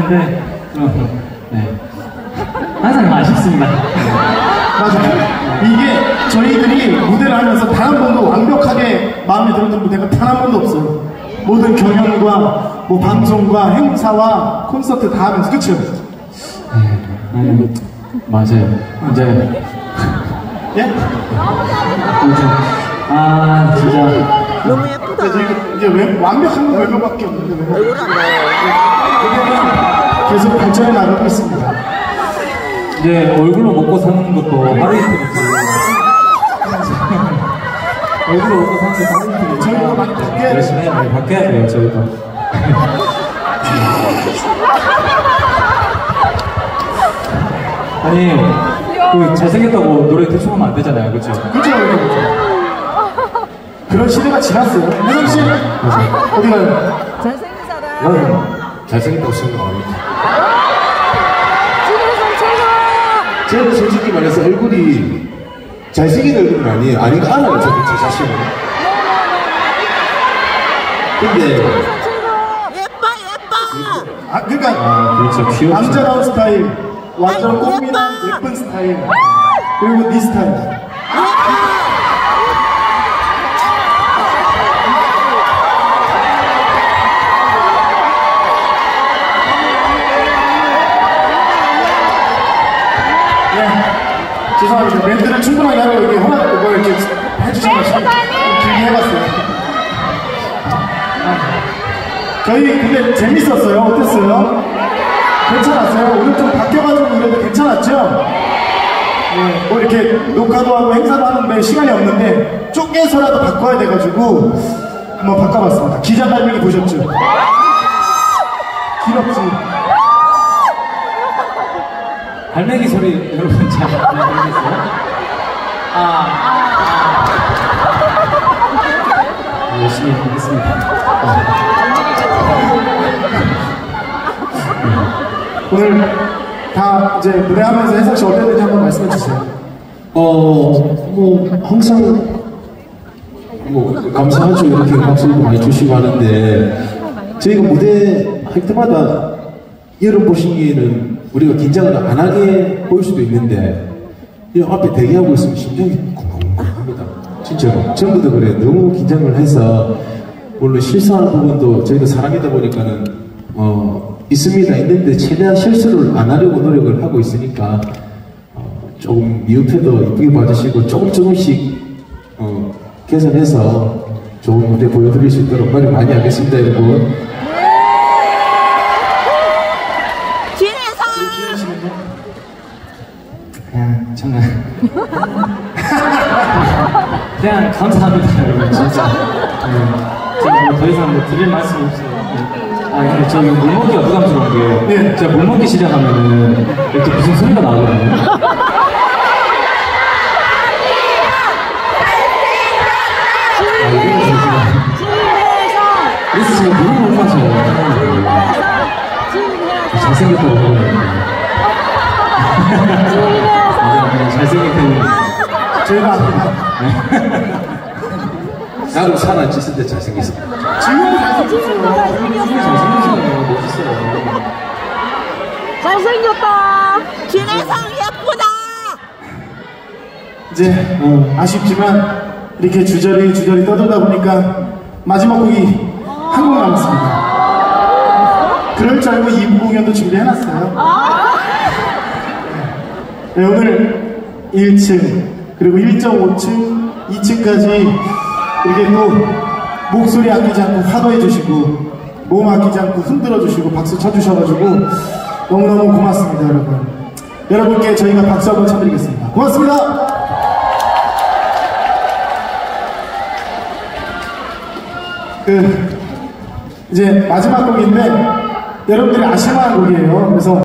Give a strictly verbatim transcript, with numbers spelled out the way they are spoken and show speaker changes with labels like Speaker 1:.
Speaker 1: 네, 어, 네. 항상 아쉽습니다.
Speaker 2: 맞아요. 이게 저희들이 무대를 하면서 단 한 번도 완벽하게 마음에 들었던 무대가 단 한 번도 없어요. 모든 경연과 뭐 방송과 행사와 콘서트 다 하면서, 그쵸?
Speaker 1: 네, 아니, 맞아요. 이제
Speaker 2: 예?
Speaker 1: 이제 아 진짜
Speaker 3: 너무 예쁘다.
Speaker 2: 지금 이제 왜, 완벽한 건 외모밖에 없는데 왜?
Speaker 3: 얼굴 안 나와요.
Speaker 2: 계속 발전해 나가고 있습니다.
Speaker 1: 이제 얼굴로 먹고 사는 것도 하루 이틀이지. 얼굴로 먹고 사는 것도 하루 이틀이지.
Speaker 2: 저희도 많이 바뀌어야
Speaker 1: 열심히 해야 돼요. 바뀌어야 돼요, 저희도. 아니, 그 잘생겼다고 노래 대충 하면 안 되잖아요, 그쵸?
Speaker 2: 그죠, 그죠. 그런 시대가 지났어요. 혜성 씨, 어디 가요?
Speaker 3: 잘생긴 사람.
Speaker 4: 나는 잘생겼다고 생각 안 합니다.
Speaker 3: 진혜성 최고.
Speaker 4: 저는 솔직히 말해서 얼굴이 잘생긴 얼굴은 아니에요. 아니가 알아요, 저는 제 자신을. 근데
Speaker 3: 예뻐 예뻐.
Speaker 2: 아, 그러니까
Speaker 1: 아, 그렇죠. 귀엽죠.
Speaker 2: 남자다운 스타일, 완전
Speaker 3: 아이고,
Speaker 2: 꽃미남
Speaker 3: 예뻐.
Speaker 2: 예쁜 스타일, 그리고 네 스타일. 예, 죄송합니다. 멘트를 충분하게 하라고 이렇게 허락, 뭐 이렇게 해주신 것 같아요. 길게 해봤어요. 저희 근데 재밌었어요. 어땠어요? 괜찮았어요? 오늘 좀 바뀌어가지고 그래도 괜찮았죠? 네, 뭐 이렇게 녹화도 하고 행사도 하는데 시간이 없는데 쪼개서라도 바꿔야 돼가지고 한번 바꿔봤습니다. 기자 발명이 보셨죠? 길었지.
Speaker 1: 갈매기 소리 여러분 잘 들리겠어요? 아, 아. 열심히 하겠습니다.
Speaker 2: 오늘 다 이제 무대하면서 혜성 씨 어땠는지 한번 말씀해 주세요.
Speaker 4: 어, 뭐 항상 뭐 감사하죠. 이렇게 박수도 많이 주시고 하는데 저희가 무대 할 때마다 여러분 보시기에는 우리가 긴장을 안 하게 보일 수도 있는데 이 앞에 대기하고 있으면 심장이 쿵쿵쿵합니다. 진짜로 전부 다 그래요. 너무 긴장을 해서 물론 실수하는 부분도 저희가 사람이다 보니까는 어 있습니다. 있는데 최대한 실수를 안 하려고 노력을 하고 있으니까 어, 조금 미흡해도 이쁘게 봐주시고 조금 조금씩 어, 개선해서 좋은 무대 보여드릴 수 있도록 노력 많이 하겠습니다, 여러분.
Speaker 3: 진혜성.
Speaker 1: 그냥 정말 그냥 감사합니다, 여러분. 진짜. 네. 제가 뭐 더 이상 뭐 드릴 말씀이 없어요. 네. 아, 근데 저 이거 물 먹기가 부담스러운 게
Speaker 2: 네.
Speaker 1: 제가 물 먹기 시작하면은 이렇게 무슨 소리가 나거든요. 아, 이거
Speaker 3: 진혜성.
Speaker 1: 그래서 제가 물을 못 마셔요. 잘생겼다고 그러는데. 맞아요, 잘생긴 편이에요.
Speaker 2: 저희가 압니다.
Speaker 4: 나도 살아 찢을 때 잘생겼어.
Speaker 2: 지금도 잘생겼어요.
Speaker 1: 잘생겼어요. 멋있어요.
Speaker 3: 잘생겼다. 진혜성 예쁘다.
Speaker 2: 이제 어, 아쉽지만 이렇게 주저리 주저리 떠들다 보니까 마지막 곡이 한 곡 남았습니다. 그럴 줄 알고 이 부 공연도 준비해놨어요. 네, 오늘 일 층 그리고 일 점 오 층, 이 층까지 이렇게 또 목소리 아끼지 않고 화도해 주시고 몸 아끼지 않고 흔들어 주시고 박수 쳐주셔가지고 너무너무 고맙습니다, 여러분. 여러분께 저희가 박수 한번 쳐드리겠습니다. 고맙습니다. 그 이제 마지막 곡인데 여러분들이 아실만한 곡이에요. 그래서